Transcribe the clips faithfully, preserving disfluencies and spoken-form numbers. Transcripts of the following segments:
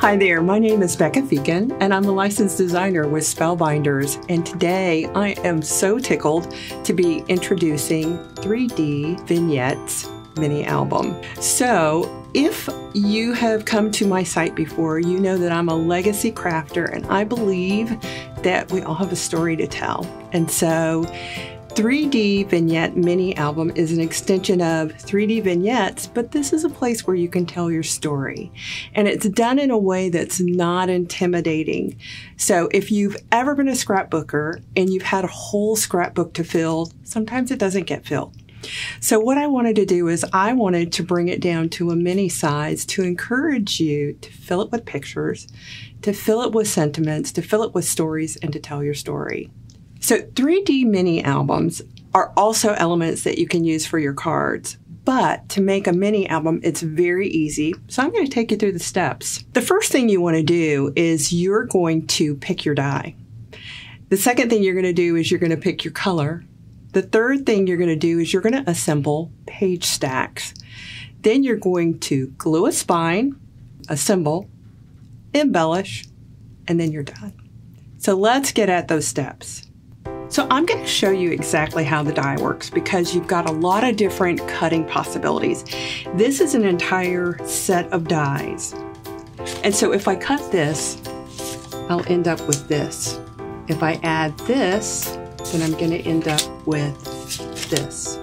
Hi there, my name is Becca Feeken, and I'm a licensed designer with Spellbinders, and today I am so tickled to be introducing three D Vignettes Mini Album. So, if you have come to my site before, you know that I'm a legacy crafter, and I believe that we all have a story to tell. And so, three D Vignette Mini Album is an extension of three D Vignettes, but this is a place where you can tell your story. And it's done in a way that's not intimidating. So if you've ever been a scrapbooker and you've had a whole scrapbook to fill, sometimes it doesn't get filled. So what I wanted to do is I wanted to bring it down to a mini size to encourage you to fill it with pictures, to fill it with sentiments, to fill it with stories, and to tell your story. So three D mini albums are also elements that you can use for your cards, but to make a mini album, it's very easy. So I'm going to take you through the steps. The first thing you want to do is you're going to pick your die. The second thing you're going to do is you're going to pick your color. The third thing you're going to do is you're going to assemble page stacks. Then you're going to glue a spine, assemble, embellish, and then you're done. So let's get at those steps. So I'm going to show you exactly how the die works because you've got a lot of different cutting possibilities. This is an entire set of dies. And so if I cut this, I'll end up with this. If I add this, then I'm going to end up with this.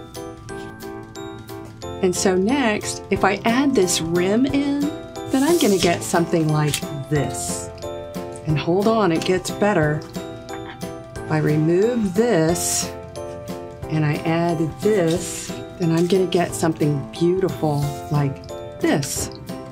And so next, if I add this rim in, then I'm going to get something like this. And hold on, it gets better. If I remove this and I add this, then I'm going to get something beautiful like this.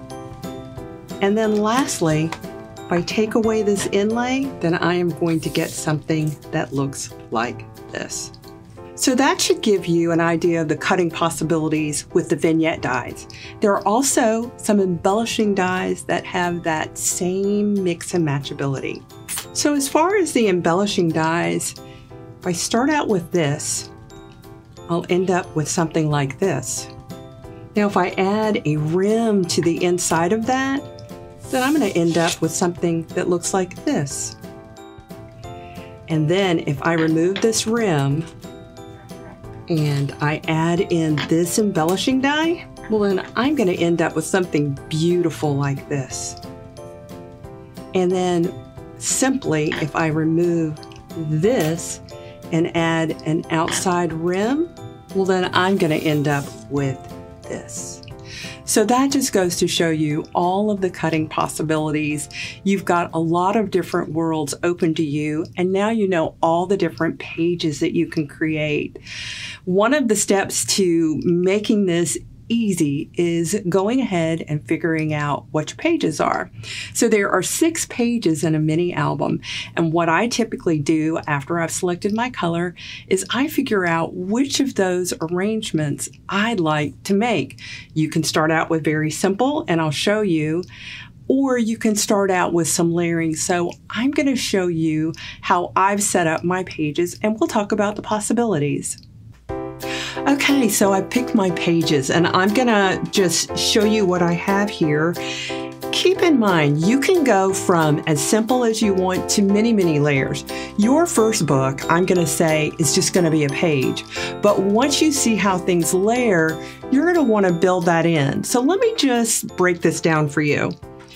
And then lastly, if I take away this inlay, then I am going to get something that looks like this. So that should give you an idea of the cutting possibilities with the vignette dies. There are also some embellishing dies that have that same mix and match ability. So as far as the embellishing dies, if I start out with this, I'll end up with something like this. Now if I add a rim to the inside of that, then I'm going to end up with something that looks like this. And then if I remove this rim and I add in this embellishing die, well then I'm going to end up with something beautiful like this. And then simply, if I remove this and add an outside rim, well then I'm going to end up with this. So that just goes to show you all of the cutting possibilities. You've got a lot of different worlds open to you, and now you know all the different pages that you can create. One of the steps to making this easy is going ahead and figuring out which pages are. So there are six pages in a mini album, and what I typically do after I've selected my color is I figure out which of those arrangements I'd like to make. You can start out with very simple, and I'll show you, or you can start out with some layering. So I'm going to show you how I've set up my pages, and we'll talk about the possibilities. Okay, so I picked my pages and I'm gonna just show you what I have here. Keep in mind, you can go from as simple as you want to many, many layers. Your first book, I'm gonna say, is just gonna be a page. But once you see how things layer, you're gonna wanna build that in. So let me just break this down for you.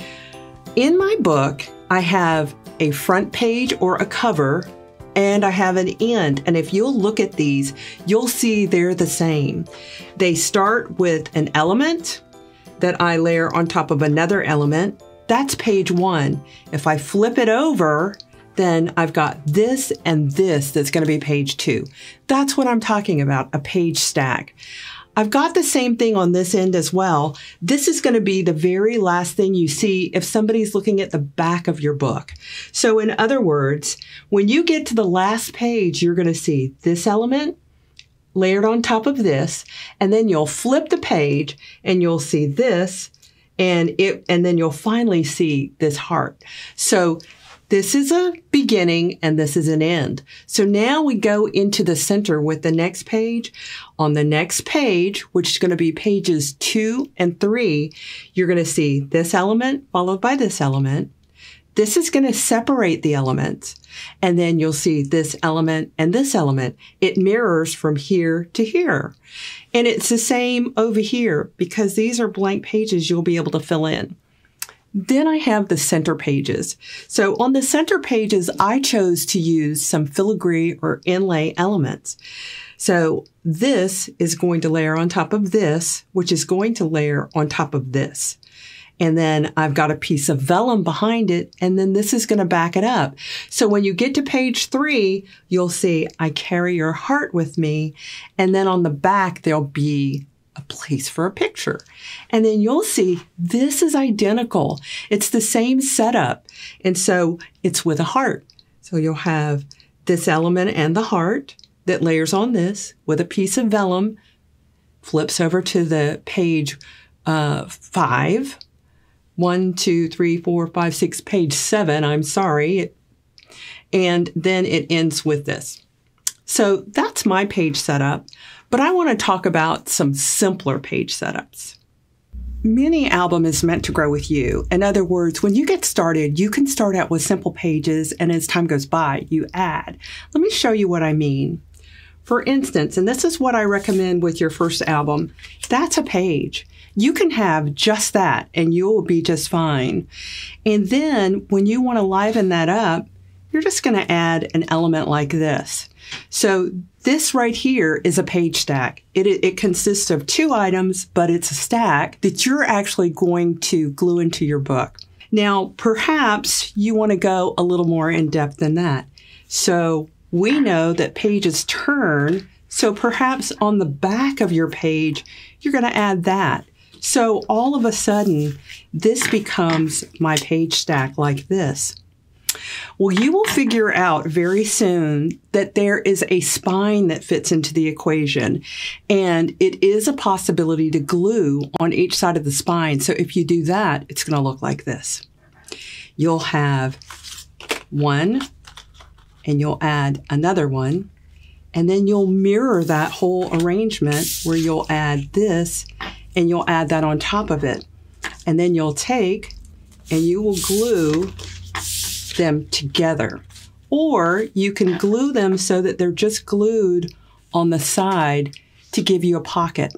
In my book, I have a front page or a cover, and I have an end. And if you'll look at these, you'll see they're the same. They start with an element that I layer on top of another element. That's page one. If I flip it over, then I've got this and this that's going to be page two. That's what I'm talking about, a page stack. I've got the same thing on this end as well. This is going to be the very last thing you see if somebody's looking at the back of your book. So in other words, when you get to the last page, you're going to see this element layered on top of this, and then you'll flip the page and you'll see this, and it, and then you'll finally see this heart. So This is a beginning and this is an end. So now we go into the center with the next page. On the next page, which is going to be pages two and three, you're going to see this element followed by this element. This is going to separate the elements. And then you'll see this element and this element. It mirrors from here to here. And it's the same over here because these are blank pages you'll be able to fill in. Then I have the center pages. So on the center pages, I chose to use some filigree or inlay elements. So this is going to layer on top of this, which is going to layer on top of this. And then I've got a piece of vellum behind it, and then this is going to back it up. So when you get to page three, you'll see I carry your heart with me, and then on the back there'll be a place for a picture. And then you'll see this is identical. It's the same setup, and so it's with a heart. So you'll have this element and the heart that layers on this with a piece of vellum, flips over to the page uh, five. One, two, three, four, five, six, page seven, I'm sorry. And then it ends with this. So that's my page setup, but I want to talk about some simpler page setups. Mini album is meant to grow with you. In other words, when you get started, you can start out with simple pages, and as time goes by, you add. Let me show you what I mean. For instance, and this is what I recommend with your first album, that's a page. You can have just that and you'll be just fine. And then when you want to liven that up, you're just going to add an element like this. So this right here is a page stack. It, it consists of two items, but it's a stack that you're actually going to glue into your book. Now, perhaps you want to go a little more in depth than that. So we know that pages turn, so perhaps on the back of your page, you're going to add that. So all of a sudden, this becomes my page stack like this. Well, you will figure out very soon that there is a spine that fits into the equation, and it is a possibility to glue on each side of the spine. So if you do that, it's going to look like this. You'll have one, and you'll add another one, and then you'll mirror that whole arrangement where you'll add this, and you'll add that on top of it. And then you'll take and you will glue them together. Or you can glue them so that they're just glued on the side to give you a pocket.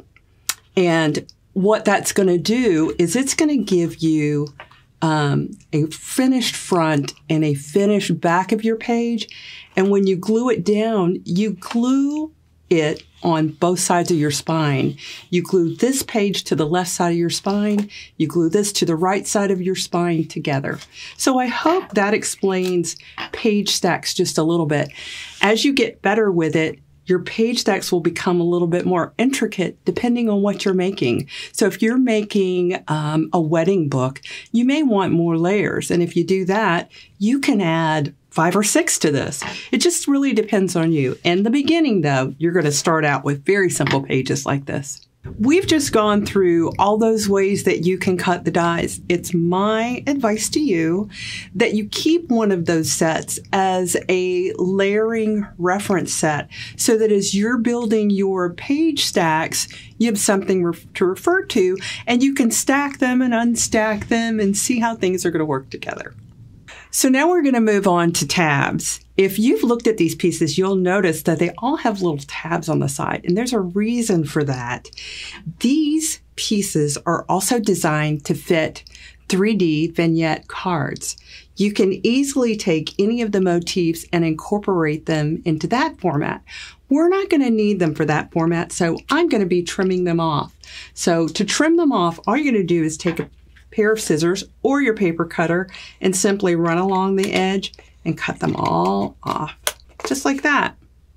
And what that's going to do is it's going to give you um, a finished front and a finished back of your page. And when you glue it down, you glue it on both sides of your spine. You glue this page to the left side of your spine. You glue this to the right side of your spine together. So I hope that explains page stacks just a little bit. As you get better with it, your page stacks will become a little bit more intricate depending on what you're making. So if you're making um, a wedding book, you may want more layers. And if you do that, you can add five or six to this. It just really depends on you. In the beginning, though, you're going to start out with very simple pages like this. We've just gone through all those ways that you can cut the dies. It's my advice to you that you keep one of those sets as a layering reference set so that as you're building your page stacks, you have something re- to refer to, and you can stack them and unstack them and see how things are going to work together. So now we're going to move on to tabs. If you've looked at these pieces, you'll notice that they all have little tabs on the side, and there's a reason for that. These pieces are also designed to fit three D vignette cards. You can easily take any of the motifs and incorporate them into that format. We're not going to need them for that format, so I'm going to be trimming them off. So to trim them off, all you're going to do is take a pair of scissors or your paper cutter and simply run along the edge and cut them all off, just like that.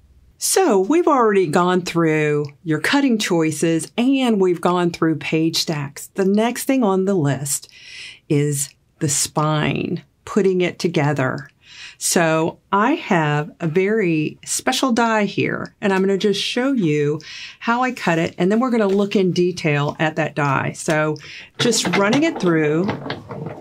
So we've already gone through your cutting choices and we've gone through page stacks. The next thing on the list is the spine, putting it together. So I have a very special die here, and I'm going to just show you how I cut it, and then we're going to look in detail at that die. So just running it through,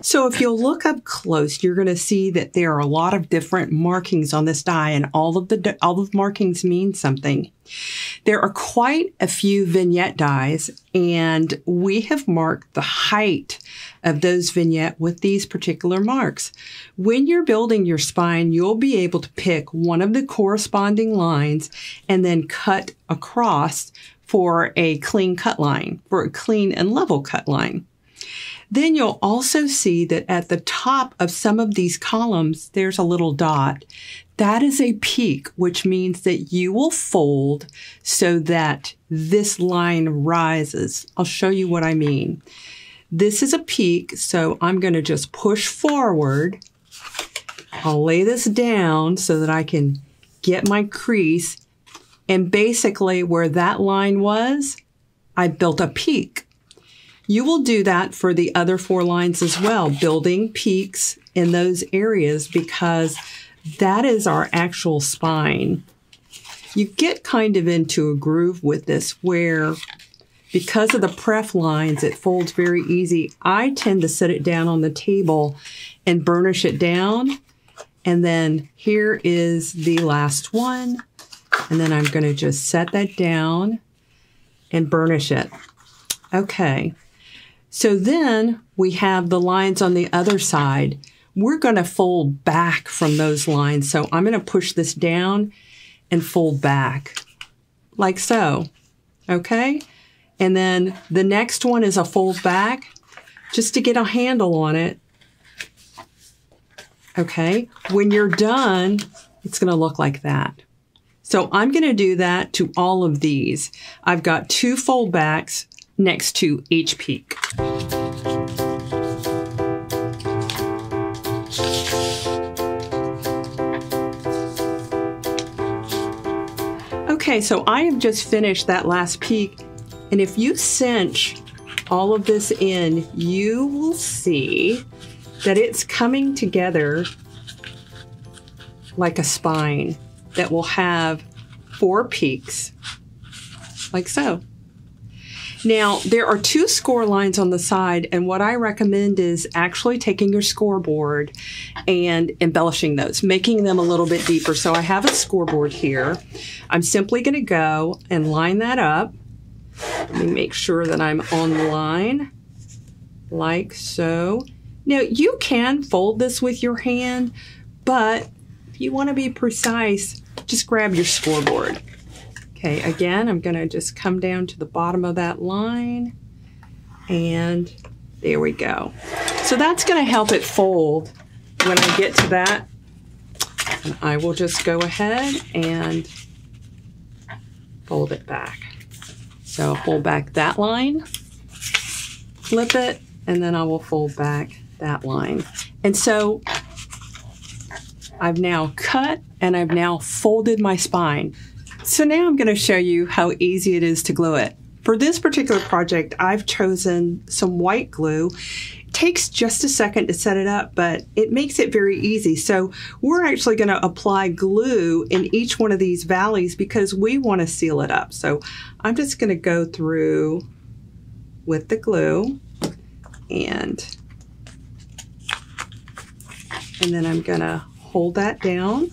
So if you'll look up close, you're going to see that there are a lot of different markings on this die, and all of the all of the markings mean something. There are quite a few vignette dies, and we have marked the height of those vignette with these particular marks. When you're building your spine, you'll be able to pick one of the corresponding lines and then cut across for a clean cut line, for a clean and level cut line. Then you'll also see that at the top of some of these columns, there's a little dot. That is a peak, which means that you will fold so that this line rises. I'll show you what I mean. This is a peak, so I'm going to just push forward. I'll lay this down so that I can get my crease. And basically where that line was, I built a peak. You will do that for the other four lines as well, building peaks in those areas, because that is our actual spine. You get kind of into a groove with this where, because of the pref lines, it folds very easy. I tend to set it down on the table and burnish it down. And then here is the last one. And then I'm going to just set that down and burnish it. Okay. So then we have the lines on the other side. We're going to fold back from those lines. So I'm going to push this down and fold back like so. Okay. And then the next one is a fold back just to get a handle on it. Okay. When you're done, it's going to look like that. So I'm going to do that to all of these. I've got two fold backs next to each peak. Okay, so I have just finished that last peak, and if you cinch all of this in, you will see that it's coming together like a spine that will have four peaks, like so. Now, there are two score lines on the side, and what I recommend is actually taking your scoreboard and embellishing those, making them a little bit deeper. So I have a scoreboard here. I'm simply going to go and line that up. Let me make sure that I'm on the line, like so. Now, you can fold this with your hand, but if you want to be precise, just grab your scoreboard. Okay, again, I'm going to just come down to the bottom of that line, and there we go. So that's going to help it fold when I get to that. And I will just go ahead and fold it back. So I'll fold back that line, flip it, and then I will fold back that line. And so I've now cut and I've now folded my spine. So now I'm going to show you how easy it is to glue it. For this particular project, I've chosen some white glue. It takes just a second to set it up, but it makes it very easy. So we're actually going to apply glue in each one of these valleys because we want to seal it up. So I'm just going to go through with the glue, and, and then I'm going to hold that down.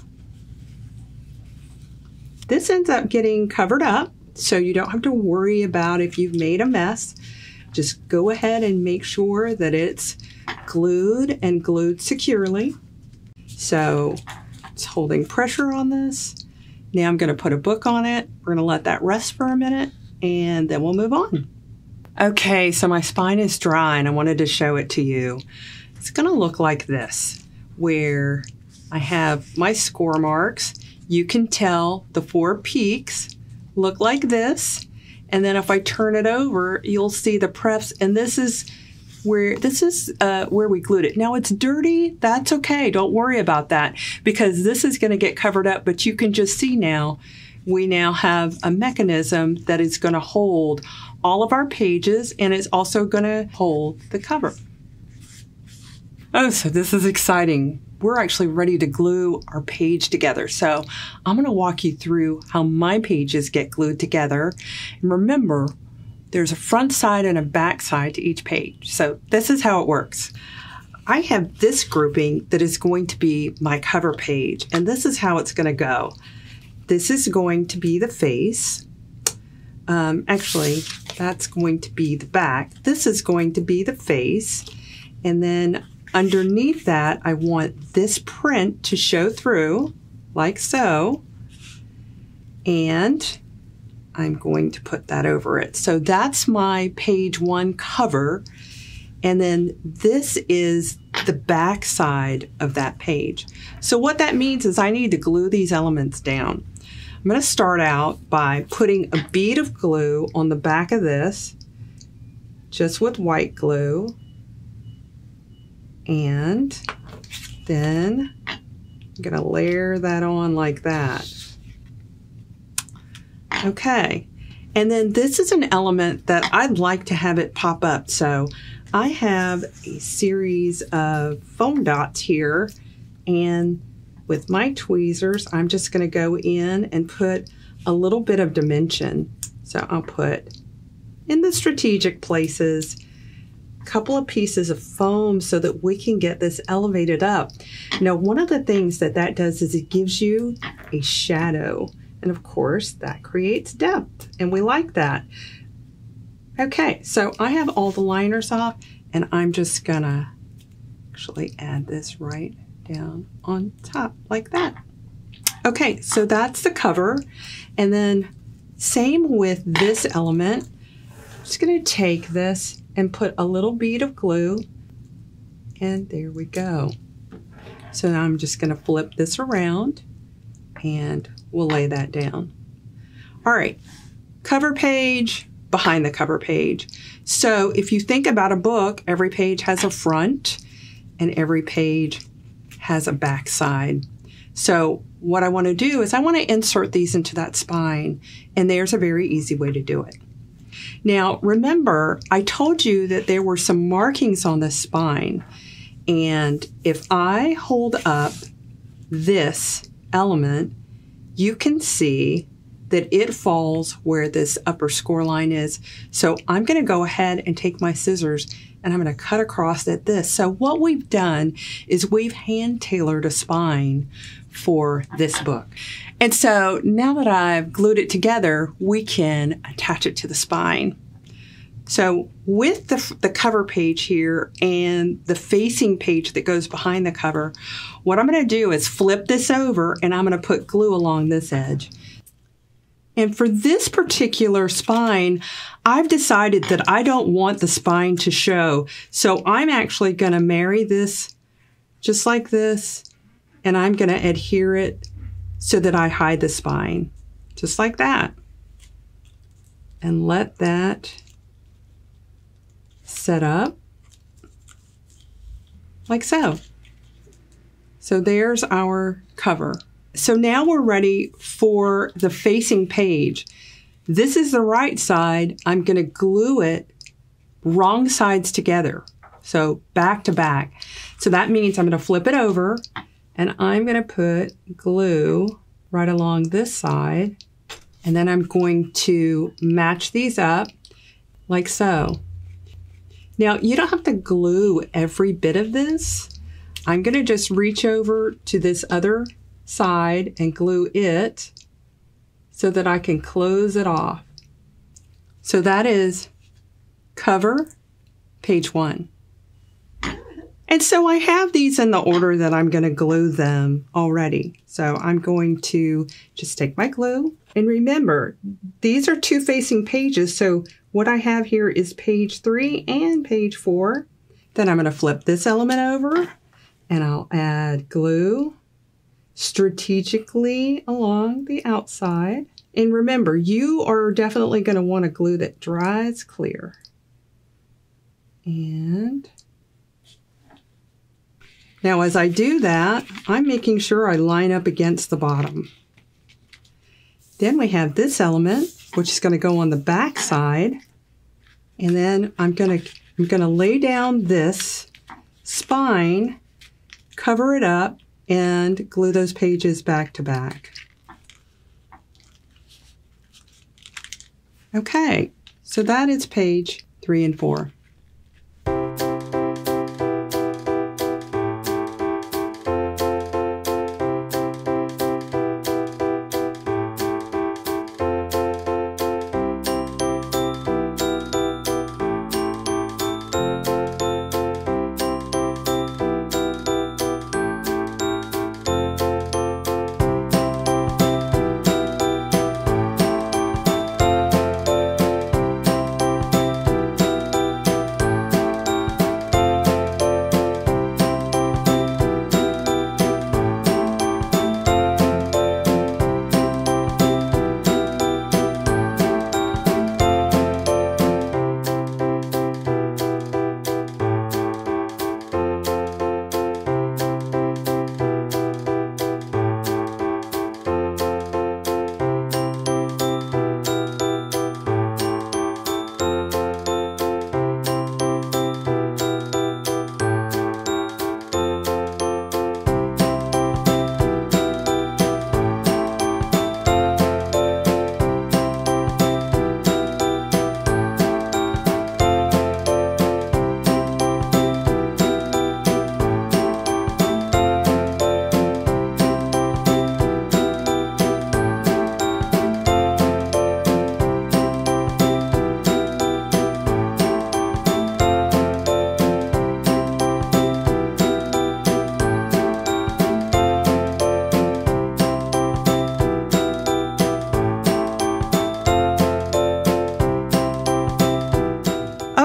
This ends up getting covered up, so you don't have to worry about if you've made a mess. Just go ahead and make sure that it's glued and glued securely. So it's holding pressure on this. Now I'm going to put a book on it. We're going to let that rest for a minute, and then we'll move on. Okay, so my spine is dry, and I wanted to show it to you. It's going to look like this, where I have my score marks. You can tell the four peaks look like this. And then if I turn it over, you'll see the prefs. And this is where this is uh, where we glued it. Now it's dirty. That's okay. Don't worry about that because this is going to get covered up. But you can just see now, we now have a mechanism that is going to hold all of our pages, and it's also going to hold the cover. Oh, so this is exciting. We're actually ready to glue our page together. So I'm going to walk you through how my pages get glued together. And remember, there's a front side and a back side to each page. So this is how it works. I have this grouping that is going to be my cover page, and this is how it's going to go. This is going to be the face. Um, actually, that's going to be the back. This is going to be the face. And then underneath that, I want this print to show through, like so. And I'm going to put that over it. So that's my page one cover. And then this is the back side of that page. So what that means is I need to glue these elements down. I'm going to start out by putting a bead of glue on the back of this, just with white glue. And then I'm going to layer that on like that. Okay. And then this is an element that I'd like to have it pop up. So I have a series of foam dots here, and with my tweezers, I'm just going to go in and put a little bit of dimension. So I'll put in the strategic places a couple of pieces of foam so that we can get this elevated up. Now, one of the things that that does is it gives you a shadow. And of course, that creates depth, and we like that. Okay, so I have all the liners off, and I'm just gonna actually add this right down on top like that. Okay, so that's the cover. And then same with this element. I'm just gonna take this and put a little bead of glue, and there we go. So now I'm just gonna flip this around, and we'll lay that down. All right, cover page, behind the cover page. So if you think about a book, every page has a front and every page has a back side. So what I want to do is I want to insert these into that spine, and there's a very easy way to do it. Now, remember, I told you that there were some markings on the spine, and if I hold up this element, you can see that it falls where this upper score line is. So I'm going to go ahead and take my scissors and I'm going to cut across at this. So what we've done is we've hand tailored a spine for this book. And so now that I've glued it together, we can attach it to the spine. So with the, the cover page here and the facing page that goes behind the cover, what I'm going to do is flip this over and I'm going to put glue along this edge. And for this particular spine, I've decided that I don't want the spine to show. So I'm actually going to marry this just like this, and I'm going to adhere it so that I hide the spine, just like that. And let that set up like so. So there's our cover. So now we're ready for the facing page. This is the right side. I'm going to glue it wrong sides together. So back to back. So that means I'm going to flip it over and I'm going to put glue right along this side. And then I'm going to match these up like so. Now, you don't have to glue every bit of this. I'm going to just reach over to this other side and glue it so that I can close it off. So that is cover, page one. And so I have these in the order that I'm going to glue them already. So I'm going to just take my glue. And remember, these are two facing pages. So what I have here is page three and page four. Then I'm going to flip this element over and I'll add glue strategically along the outside. And remember, you are definitely going to want a glue that dries clear. And now as I do that, I'm making sure I line up against the bottom. Then we have this element, which is going to go on the back side. And then I'm going to, I'm going to lay down this spine, cover it up, and glue those pages back to back. Okay, so that is page three and four.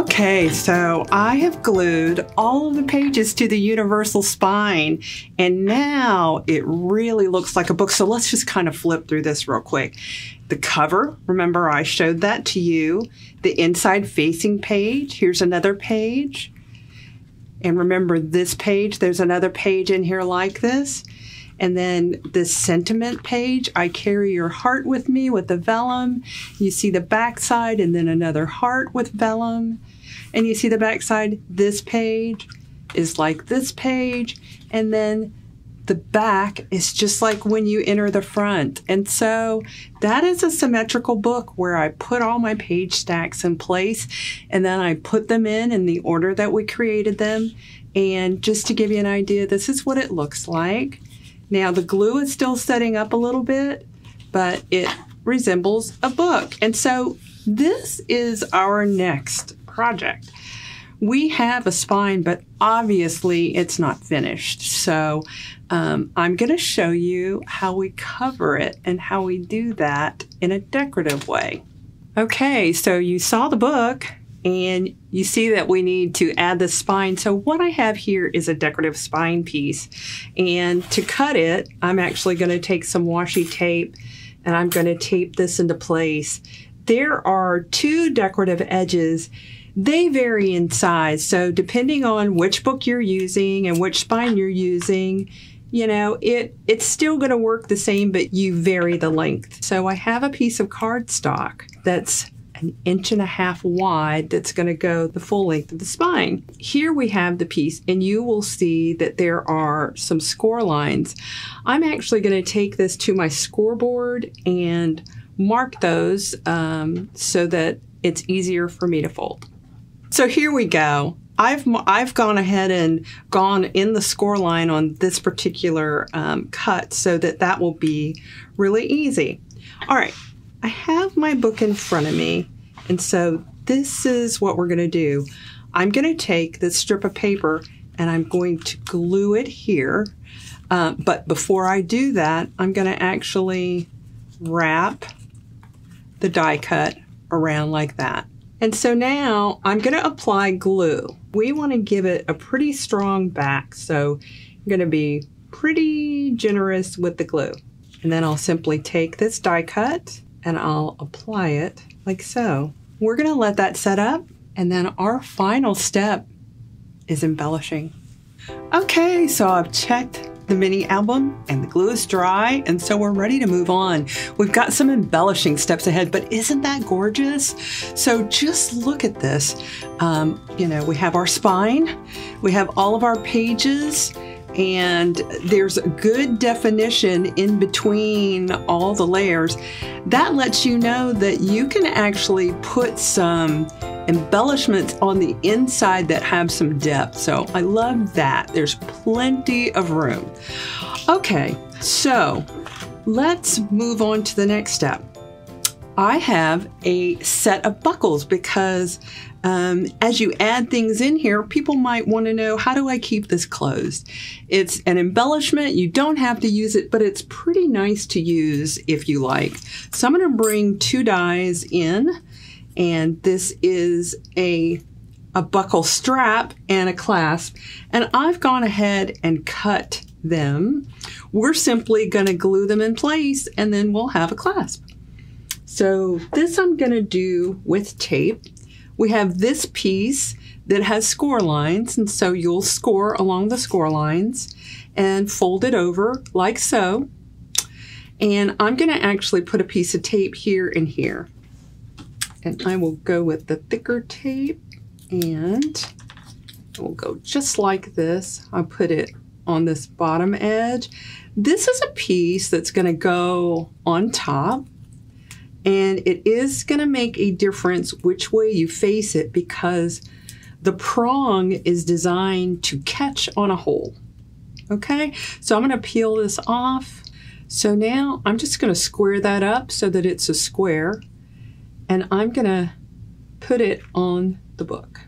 Okay, so I have glued all of the pages to the universal spine, and now it really looks like a book. So let's just kind of flip through this real quick. The cover, remember I showed that to you. The inside facing page, here's another page. And remember this page, there's another page in here like this. And then this sentiment page, I carry your heart with me with the vellum. You see the back side and then another heart with vellum. And you see the back side, this page is like this page. And then the back is just like when you enter the front. And so that is a symmetrical book where I put all my page stacks in place and then I put them in in the order that we created them. And just to give you an idea, this is what it looks like. Now the glue is still setting up a little bit, but it resembles a book. And so this is our next project. We have a spine, but obviously it's not finished. So um, I'm going to show you how we cover it and how we do that in a decorative way. Okay, so you saw the book. And you see that we need to add the spine. So what I have here is a decorative spine piece. And to cut it, I'm actually going to take some washi tape and I'm going to tape this into place. There are two decorative edges. They vary in size. So depending on which book you're using and which spine you're using, you know, it, it's still going to work the same, but you vary the length. So I have a piece of cardstock that's an inch and a half wide that's going to go the full length of the spine. Here we have the piece and you will see that there are some score lines. I'm actually going to take this to my scoreboard and mark those um, so that it's easier for me to fold. So here we go. I've, I've gone ahead and gone in the score line on this particular um, cut so that that will be really easy. All right. I have my book in front of me, and so this is what we're going to do. I'm going to take this strip of paper and I'm going to glue it here. Uh, but before I do that, I'm going to actually wrap the die cut around like that. And so now I'm going to apply glue. We want to give it a pretty strong back, so I'm going to be pretty generous with the glue. And then I'll simply take this die cut and I'll apply it like so. We're going to let that set up, and then our final step is embellishing. Okay, so I've checked the mini album and the glue is dry, and so we're ready to move on. We've got some embellishing steps ahead, but isn't that gorgeous? So just look at this. Um, you know, we have our spine, we have all of our pages, and there's a good definition in between all the layers. That lets you know that you can actually put some embellishments on the inside that have some depth. So I love that. There's plenty of room. Okay, so let's move on to the next step. I have a set of buckles because um, as you add things in here, people might want to know, how do I keep this closed? It's an embellishment. You don't have to use it, but it's pretty nice to use if you like. So I'm going to bring two dies in, and this is a, a buckle strap and a clasp, and I've gone ahead and cut them. We're simply going to glue them in place, and then we'll have a clasp. So this I'm going to do with tape. We have this piece that has score lines, and so you'll score along the score lines and fold it over like so. And I'm going to actually put a piece of tape here and here. And I will go with the thicker tape, and we'll go just like this. I'll put it on this bottom edge. This is a piece that's going to go on top. And it is going to make a difference which way you face it, because the prong is designed to catch on a hole. Okay, so I'm going to peel this off. So now I'm just going to square that up so that it's a square. And I'm going to put it on the book.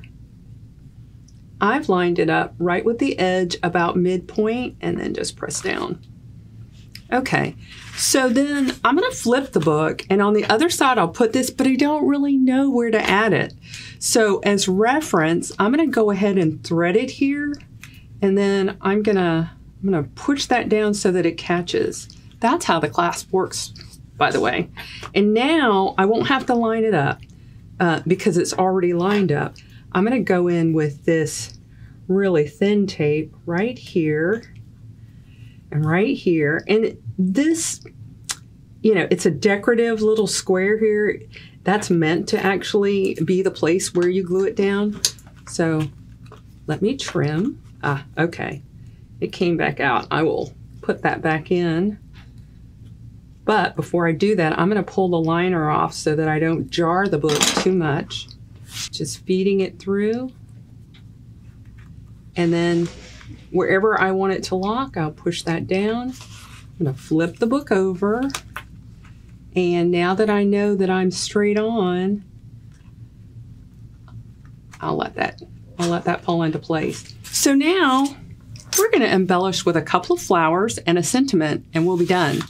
I've lined it up right with the edge about midpoint and then just press down. Okay, so then I'm going to flip the book, and on the other side I'll put this, but I don't really know where to add it. So as reference, I'm going to go ahead and thread it here, and then I'm going to I'm going to push that down so that it catches. That's how the clasp works, by the way. And now I won't have to line it up uh, because it's already lined up. I'm going to go in with this really thin tape right here and right here. And this, you know, it's a decorative little square here. That's meant to actually be the place where you glue it down. So let me trim. Ah, okay. It came back out. I will put that back in. But before I do that, I'm going to pull the liner off so that I don't jar the book too much. Just feeding it through. And then wherever I want it to lock, I'll push that down. I'm going to flip the book over. And now that I know that I'm straight on, I'll let that, I'll let that fall into place. So now we're going to embellish with a couple of flowers and a sentiment, and we'll be done.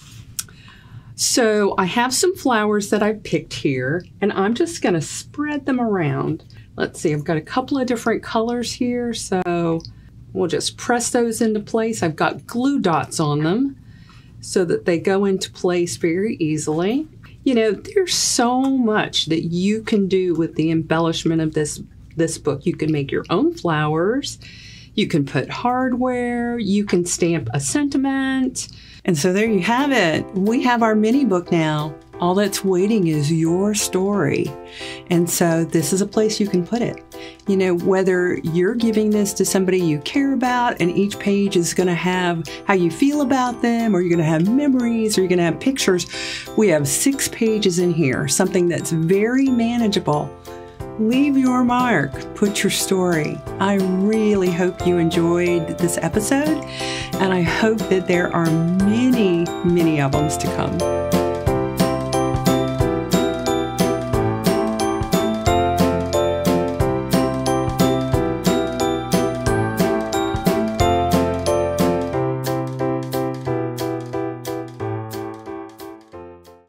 So I have some flowers that I've picked here, and I'm just going to spread them around. Let's see, I've got a couple of different colors here, so we'll just press those into place. I've got glue dots on them so that they go into place very easily. You know, there's so much that you can do with the embellishment of this, this book. You can make your own flowers. You can put hardware. You can stamp a sentiment. And so there you have it. We have our mini book now. All that's waiting is your story. And so this is a place you can put it. You know, whether you're giving this to somebody you care about and each page is going to have how you feel about them, or you're going to have memories, or you're going to have pictures. We have six pages in here, something that's very manageable. Leave your mark, put your story. I really hope you enjoyed this episode, and I hope that there are many mini albums to come.